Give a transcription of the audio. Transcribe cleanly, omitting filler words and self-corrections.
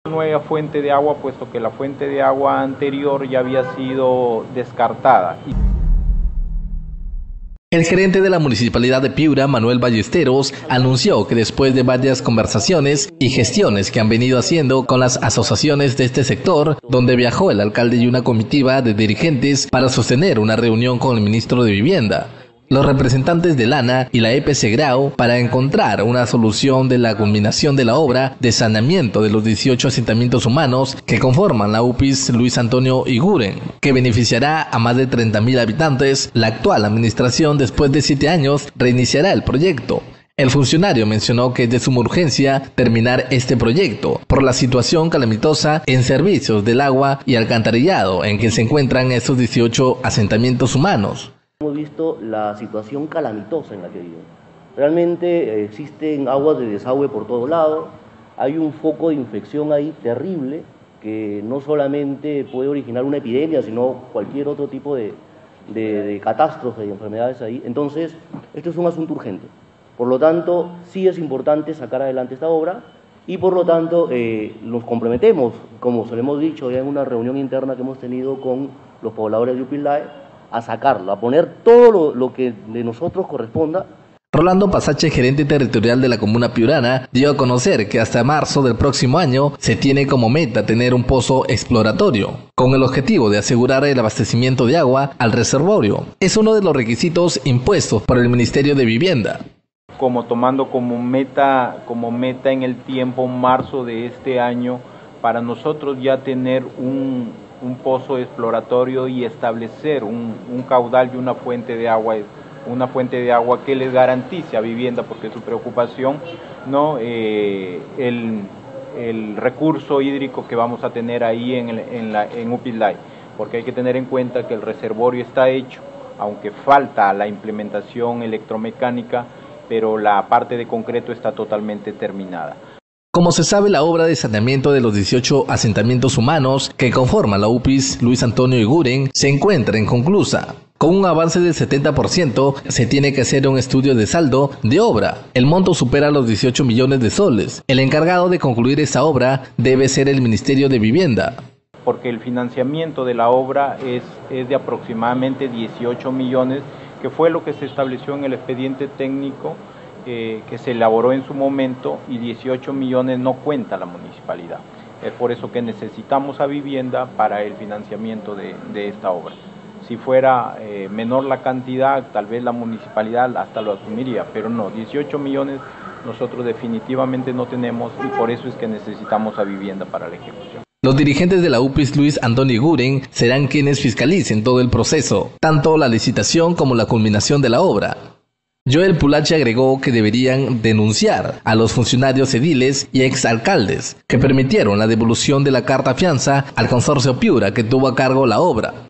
Nueva fuente de agua, puesto que la fuente de agua anterior ya había sido descartada. El gerente de la Municipalidad de Piura, Manuel Ballesteros, anunció que después de varias conversaciones y gestiones que han venido haciendo con las asociaciones de este sector, donde viajó el alcalde y una comitiva de dirigentes para sostener una reunión con el ministro de Vivienda, los representantes de Lana y la EPC Grau para encontrar una solución de la culminación de la obra de saneamiento de los 18 asentamientos humanos que conforman la UPIS Luis Antonio Iguren, que beneficiará a más de 30.000 habitantes. La actual administración, después de 7 años, reiniciará el proyecto. El funcionario mencionó que es de suma urgencia terminar este proyecto por la situación calamitosa en servicios del agua y alcantarillado en que se encuentran estos 18 asentamientos humanos. Hemos visto la situación calamitosa en la que viven. Realmente existen aguas de desagüe por todo lado, hay un foco de infección ahí terrible que no solamente puede originar una epidemia, sino cualquier otro tipo de catástrofe y enfermedades ahí. Entonces, esto es un asunto urgente. Por lo tanto, sí es importante sacar adelante esta obra y por lo tanto nos comprometemos, como se lo hemos dicho ya en una reunión interna que hemos tenido con los pobladores de Upilay, a sacarlo, a poner todo lo que de nosotros corresponda. Rolando Pasache, gerente territorial de la comuna piurana, dio a conocer que hasta marzo del próximo año se tiene como meta tener un pozo exploratorio, con el objetivo de asegurar el abastecimiento de agua al reservorio. Es uno de los requisitos impuestos por el Ministerio de Vivienda. Tomando como meta en el tiempo marzo de este año, para nosotros ya tener un pozo exploratorio y establecer un caudal y una fuente de agua que les garantice a Vivienda, porque su preocupación, ¿no? El recurso hídrico que vamos a tener ahí en Upilay, porque hay que tener en cuenta que el reservorio está hecho, aunque falta la implementación electromecánica, pero la parte de concreto está totalmente terminada. Como se sabe, la obra de saneamiento de los 18 asentamientos humanos que conforman la UPIS Luis Antonio Iguren se encuentra inconclusa. Con un avance del 70%, se tiene que hacer un estudio de saldo de obra. El monto supera los 18 millones de soles. El encargado de concluir esta obra debe ser el Ministerio de Vivienda. Porque el financiamiento de la obra es de aproximadamente 18 millones, que fue lo que se estableció en el expediente técnico que se elaboró en su momento, y 18 millones no cuenta la municipalidad. Es por eso que necesitamos a Vivienda para el financiamiento de esta obra. Si fuera menor la cantidad, tal vez la municipalidad hasta lo asumiría, pero no, 18 millones nosotros definitivamente no tenemos, y por eso es que necesitamos a Vivienda para la ejecución. Los dirigentes de la UPIS Luis Antonio Iguren serán quienes fiscalicen todo el proceso, tanto la licitación como la culminación de la obra. Joel Pulache agregó que deberían denunciar a los funcionarios ediles y exalcaldes que permitieron la devolución de la carta fianza al consorcio Piura que tuvo a cargo la obra.